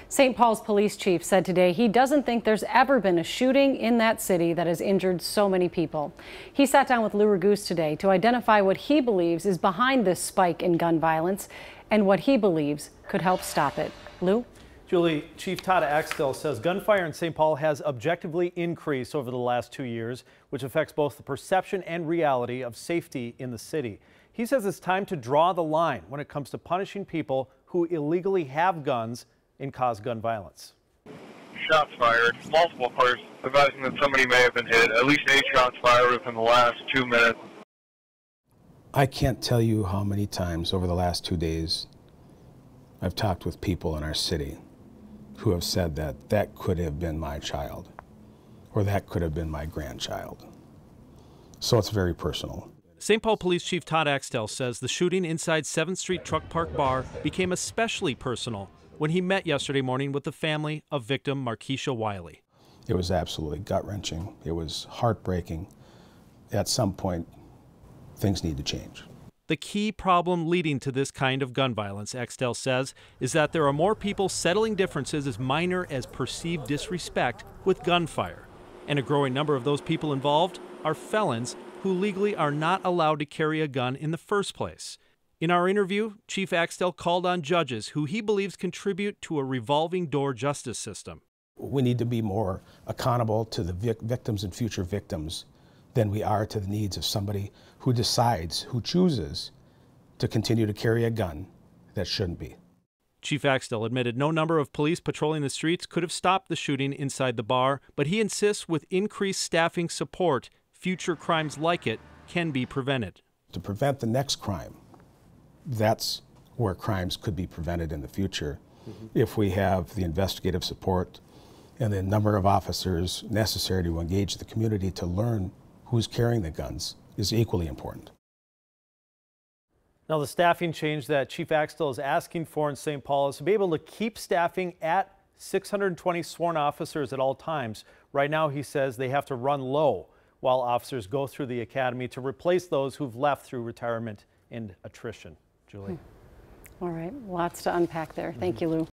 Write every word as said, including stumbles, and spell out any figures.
Saint Paul's police chief said today he doesn't think there's ever been a shooting in that city that has injured so many people. He sat down with Lou Raguse today to identify what he believes is behind this spike in gun violence and what he believes could help stop it. Lou? Julie, Chief Todd Axtell says gunfire in Saint Paul has objectively increased over the last two years, which affects both the perception and reality of safety in the city. He says it's time to draw the line when it comes to punishing people who illegally have guns and cause gun violence. Shots fired, multiple persons advising that somebody may have been hit. At least eight shots fired within the last two minutes. I can't tell you how many times over the last two days I've talked with people in our city who have said that that could have been my child or that could have been my grandchild. So it's very personal. Saint Paul Police Chief Todd Axtell says the shooting inside seventh Street Truck Park Bar became especially personal when he met yesterday morning with the family of victim Markeisha Wiley. It was absolutely gut-wrenching. It was heartbreaking. At some point, things need to change. The key problem leading to this kind of gun violence, Axtell says, is that there are more people settling differences as minor as perceived disrespect with gunfire. And a growing number of those people involved are felons who legally are not allowed to carry a gun in the first place. In our interview, Chief Axtell called on judges who he believes contribute to a revolving door justice system. We need to be more accountable to the vic victims and future victims than we are to the needs of somebody who decides, who chooses to continue to carry a gun that shouldn't be. Chief Axtell admitted no number of police patrolling the streets could have stopped the shooting inside the bar, but he insists with increased staffing support, future crimes like it can be prevented. To prevent the next crime, that's where crimes could be prevented in the future. Mm-hmm. If we have the investigative support and the number of officers necessary to engage the community to learn who's carrying the guns is equally important. Now, the staffing change that Chief Axtell is asking for in Saint Paul is to be able to keep staffing at six hundred twenty sworn officers at all times. Right now, he says they have to run low while officers go through the academy to replace those who've left through retirement and attrition. Julie. All right, lots to unpack there. Thank you, Lou.